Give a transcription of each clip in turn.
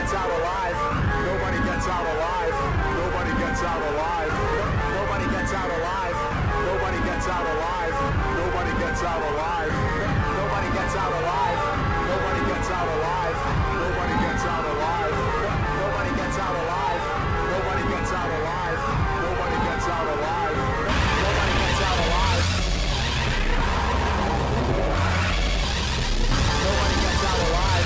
gets out alive. Nobody gets out alive. Nobody gets out alive. Nobody gets out alive. Nobody gets out alive. Nobody gets out alive. Nobody gets out alive. Nobody gets out alive. Nobody gets out alive. Nobody gets out alive. Nobody gets out alive. Nobody gets out alive. Nobody gets out alive. Nobody gets out alive.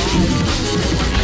alive.